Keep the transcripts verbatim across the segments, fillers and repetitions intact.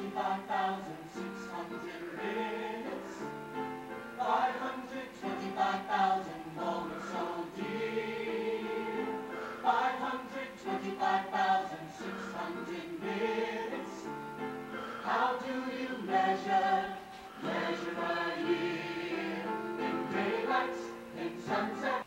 twenty-five thousand six hundred minutes, five hundred twenty-five thousand moments, oh dear. five hundred twenty-five thousand six hundred minutes. How do you measure, measure a year? In daylight, in sunset.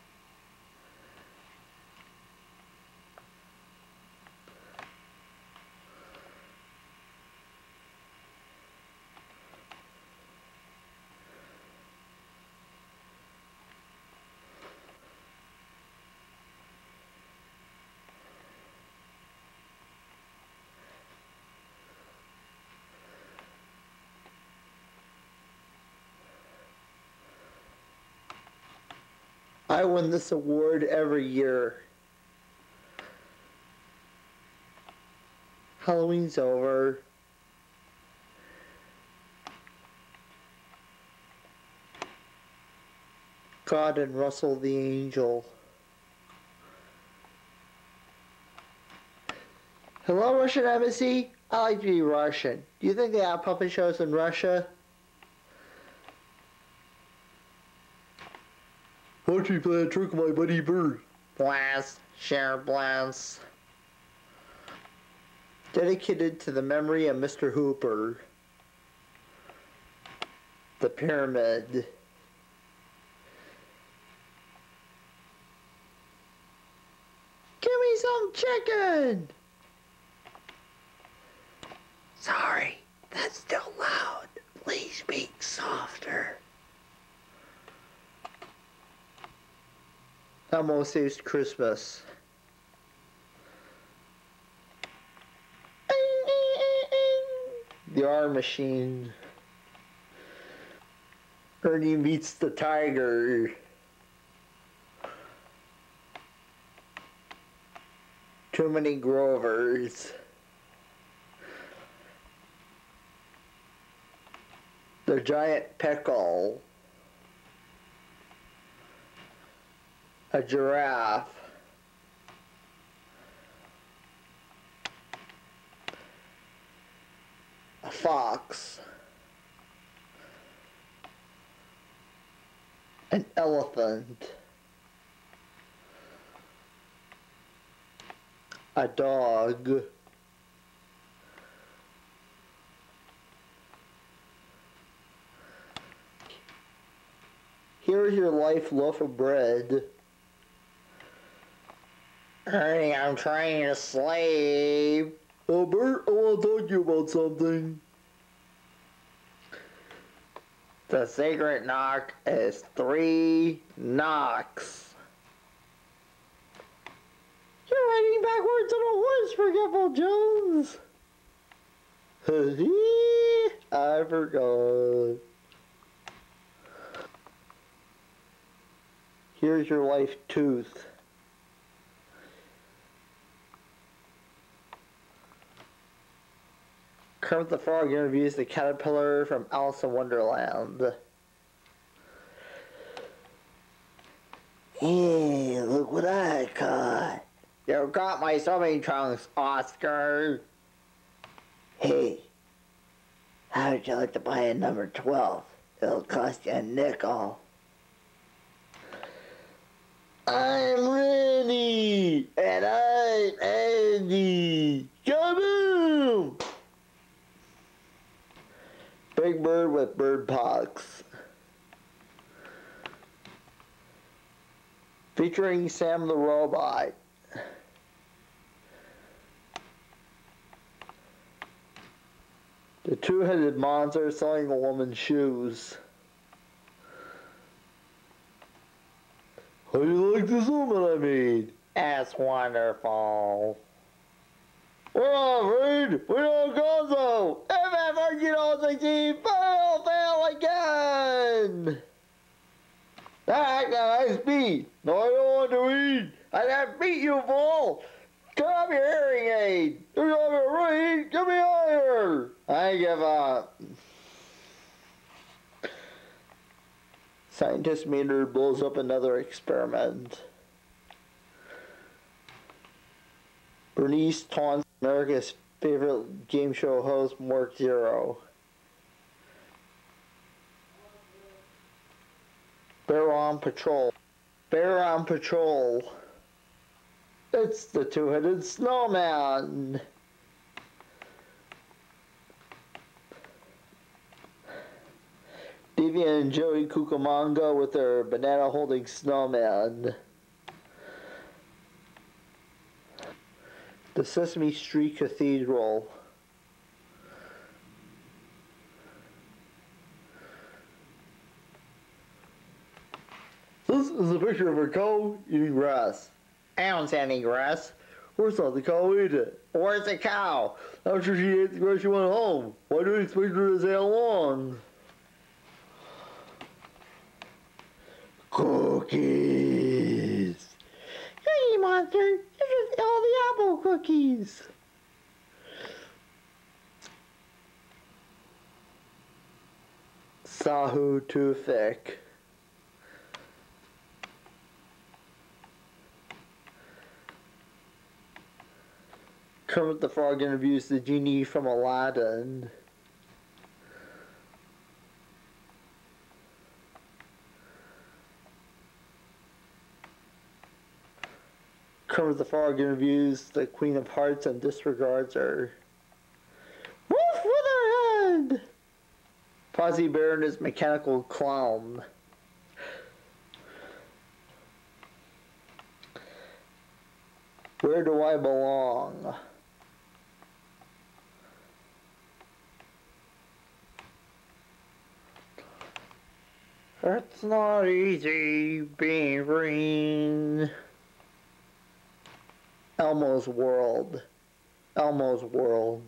I win this award every year. Halloween's over. God and Russell the Angel. Hello, Russian Embassy? I like to be Russian. Do you think they have puppet shows in Russia? Why don't you play a trick on my buddy Bird? Blast, share blast. Dedicated to the memory of Mister Hooper. The Pyramid. Give me some chicken! Sorry, that's still loud. Please speak softer. Elmo Saves Christmas. The R Machine. Ernie Meets the Tiger. Too Many Grovers. The Giant Pickle. A giraffe. A fox. An elephant. A dog. Here's your life loaf of bread. Ernie, I'm trying to slave. Oh, Bert, I want to talk to you about something. The secret knock is three knocks. You're riding backwards on a horse, Forgetful Jones. I forgot. Here's your life tooth. Kermit the Frog interviews the caterpillar from Alice in Wonderland. Hey, look what I caught. You got my swimming trunks, Oscar. Hey, how would you like to buy a number twelve? It'll cost you a nickel. I'm ready, and I'm Andy. Kaboom! Big Bird with bird pox. Featuring Sam the Robot. The two-headed monster selling a woman's shoes. How do you like this woman I made? That's wonderful. We're not afraid. We're not Gonzo. F F nineteen sixteen, fail, fail again. That nice beat. No, I don't want to eat. I got beat, you fool. Turn off your hearing aid. Turn off your read. Give me higher. I give up. Scientist Maynard blows up another experiment. Bernice taunts America's Favorite game show host, Mark Zero. Bear on Patrol. Bear on Patrol. It's the two-headed snowman. Davy and Joey Cucamonga with their banana-holding snowman. The Sesame Street Cathedral. This is a picture of a cow eating grass. I don't see any grass. Where's not the cow eat it? Where's the cow? After she ate the grass, she went home. Why do you expect her to stay along? Cookies. Hey, monster! You just ate all the apple cookies. Sahu too thick. Kermit the Frog interviews the genie from Aladdin. Kermit the Frog interviews the Queen of Hearts and disregards her. Woof with her head! Fozzie Bear and his mechanical clown. Where do I belong? It's not easy being green. Elmo's World. Elmo's World.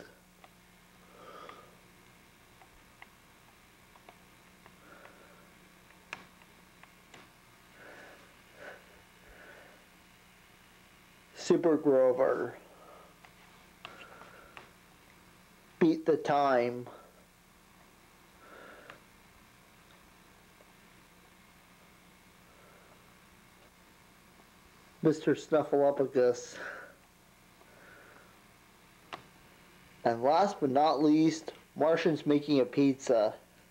Super Grover. Beat the Time. Mister Snuffleupagus. And last but not least, Martians making a pizza.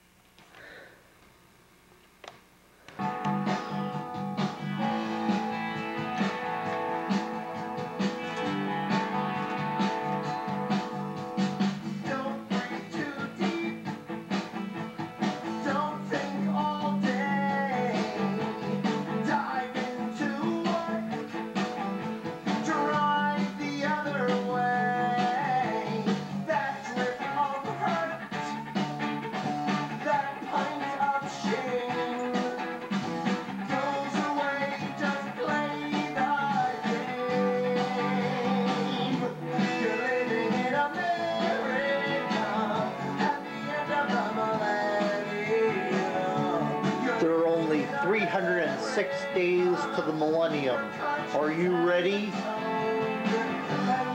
three hundred six days to the millennium. Are you ready?